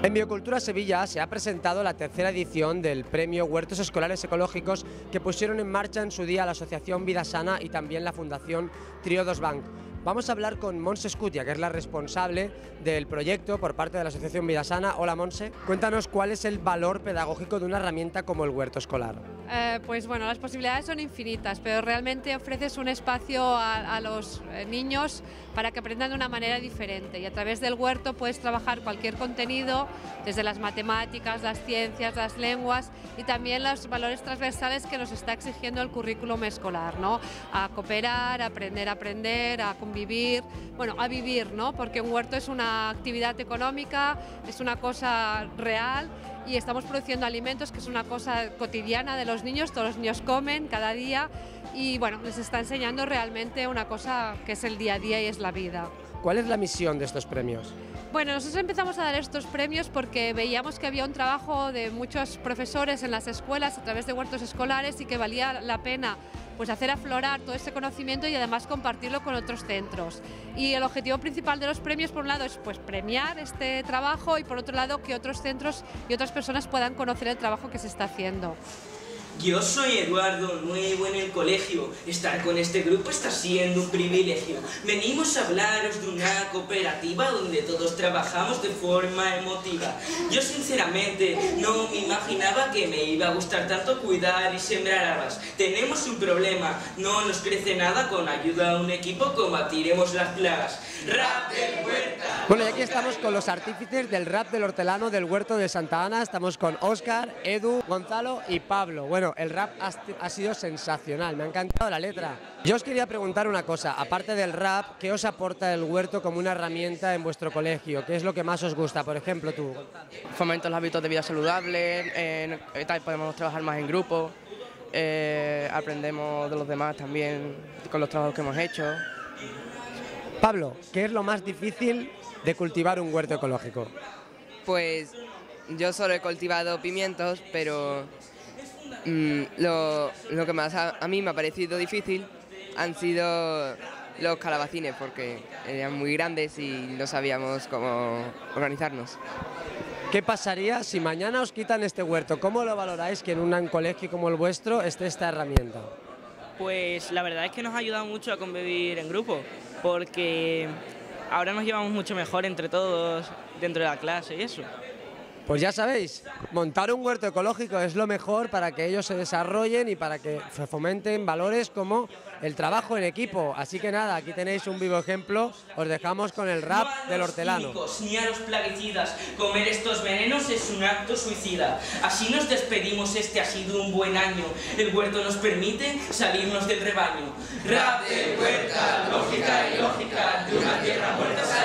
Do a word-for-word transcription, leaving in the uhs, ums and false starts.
En Biocultura Sevilla se ha presentado la tercera edición del premio Huertos Escolares Ecológicos que pusieron en marcha en su día la Asociación Vida Sana y también la Fundación Triodos Bank. Vamos a hablar con Montse Escutia, que es la responsable del proyecto por parte de la Asociación Vida Sana. Hola Montse, cuéntanos cuál es el valor pedagógico de una herramienta como el huerto escolar. Eh, pues bueno, las posibilidades son infinitas, pero realmente ofreces un espacio a, a los niños para que aprendan de una manera diferente, y a través del huerto puedes trabajar cualquier contenido, desde las matemáticas, las ciencias, las lenguas y también los valores transversales que nos está exigiendo el currículum escolar, ¿no? A cooperar, a aprender a aprender, a convivir, bueno, a vivir, ¿no? Porque un huerto es una actividad económica, es una cosa real y estamos produciendo alimentos, que es una cosa cotidiana de los niños, todos los niños comen cada día y bueno, les está enseñando realmente una cosa que es el día a día y es la vida. ¿Cuál es la misión de estos premios? Bueno, nosotros empezamos a dar estos premios porque veíamos que había un trabajo de muchos profesores en las escuelas a través de huertos escolares y que valía la pena pues hacer aflorar todo este conocimiento y además compartirlo con otros centros. Y el objetivo principal de los premios, por un lado, es pues premiar este trabajo y por otro lado que otros centros y otras personas puedan conocer el trabajo que se está haciendo. Yo soy Eduardo, nuevo en el colegio. Estar con este grupo está siendo un privilegio. Venimos a hablaros de una cooperativa donde todos trabajamos de forma emotiva. Yo sinceramente no me imaginaba que me iba a gustar tanto cuidar y sembrar habas. Tenemos un problema, no nos crece nada. Con ayuda de un equipo combatiremos las plagas. ¡Rap del Huerta! Bueno, y aquí estamos con los artífices del rap del hortelano del huerto de Santa Ana. Estamos con Óscar, Edu, Gonzalo y Pablo. Bueno, el rap ha, ha sido sensacional, me ha encantado la letra. Yo os quería preguntar una cosa, aparte del rap, ¿qué os aporta el huerto como una herramienta en vuestro colegio? ¿Qué es lo que más os gusta? Por ejemplo, tú, Gonzalo. Fomento los hábitos de vida saludables, eh, tal, podemos trabajar más en grupo, eh, aprendemos de los demás también con los trabajos que hemos hecho. Pablo, ¿qué es lo más difícil de cultivar un huerto ecológico? Pues yo solo he cultivado pimientos, pero mm, lo, lo que más a, a mí me ha parecido difícil han sido los calabacines, porque eran muy grandes y no sabíamos cómo organizarnos. ¿Qué pasaría si mañana os quitan este huerto? ¿Cómo lo valoráis que en un colegio como el vuestro esté esta herramienta? Pues la verdad es que nos ha ayudado mucho a convivir en grupo, porque ahora nos llevamos mucho mejor entre todos dentro de la clase y eso. Pues ya sabéis, montar un huerto ecológico es lo mejor para que ellos se desarrollen y para que se fomenten valores como el trabajo en equipo. Así que nada, aquí tenéis un vivo ejemplo, os dejamos con el rap No del hortelano. Químicos, ni a los plaguicidas, comer estos venenos es un acto suicida. Así nos despedimos, este ha sido un buen año. El huerto nos permite salirnos del rebaño. Rap de huerta, lógica y lógica, de una tierra muerta.